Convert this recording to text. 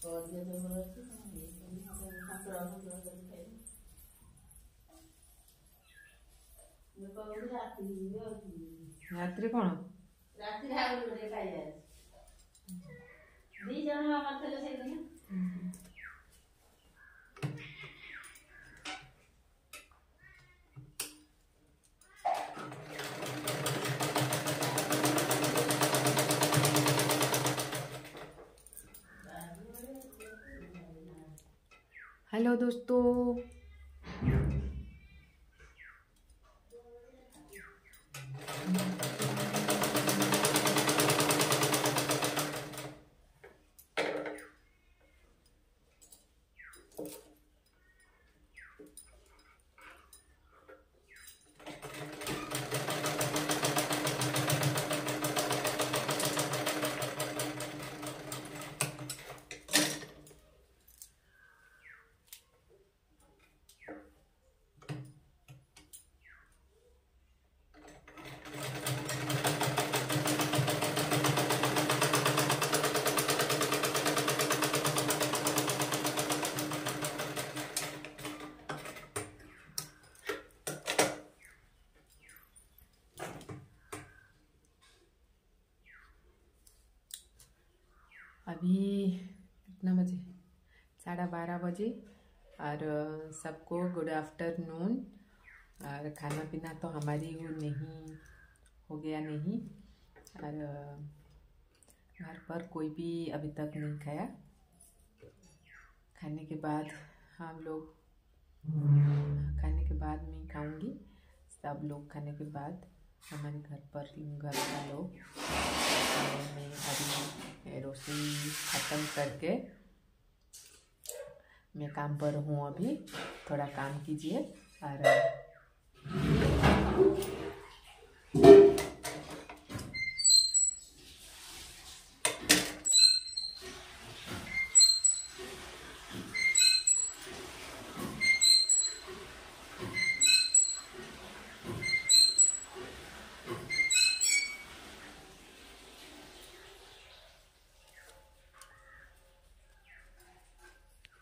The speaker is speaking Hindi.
रात्रि कौन हेलो दोस्तों, अभी कितना बजे? 12:30 बजे। और सबको गुड आफ्टरनून। और खाना पीना तो हमारी नहीं हो गया नहीं। और घर पर कोई भी अभी तक नहीं खाया। खाने के बाद हम लोग खाने के बाद मैं खाऊंगी। सब लोग खाने के बाद हमारे घर का लोग। मैं अभी रोटी ख़त्म करके मैं काम पर हूँ। अभी थोड़ा काम कीजिए और